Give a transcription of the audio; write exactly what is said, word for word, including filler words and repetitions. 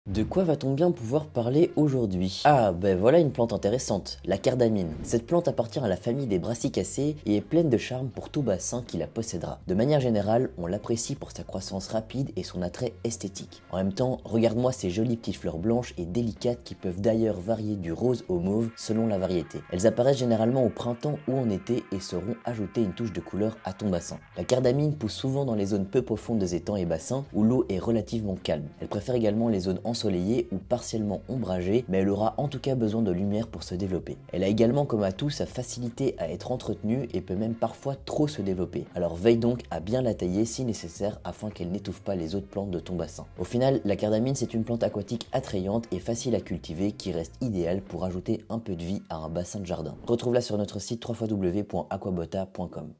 De quoi va-t-on bien pouvoir parler aujourd'hui? Ah, ben voilà une plante intéressante, la cardamine. Cette plante appartient à la famille des brassicacées et est pleine de charme pour tout bassin qui la possédera. De manière générale, on l'apprécie pour sa croissance rapide et son attrait esthétique. En même temps, regarde-moi ces jolies petites fleurs blanches et délicates qui peuvent d'ailleurs varier du rose au mauve selon la variété. Elles apparaissent généralement au printemps ou en été et sauront ajouter une touche de couleur à ton bassin. La cardamine pousse souvent dans les zones peu profondes des étangs et bassins où l'eau est relativement calme. Elle préfère également les zones ensoleillée ou partiellement ombragée, mais elle aura en tout cas besoin de lumière pour se développer. Elle a également comme atout sa facilité à être entretenue et peut même parfois trop se développer. Alors veille donc à bien la tailler si nécessaire afin qu'elle n'étouffe pas les autres plantes de ton bassin. Au final, la cardamine c'est une plante aquatique attrayante et facile à cultiver qui reste idéale pour ajouter un peu de vie à un bassin de jardin. Retrouve-la sur notre site w w w point aquabota point com.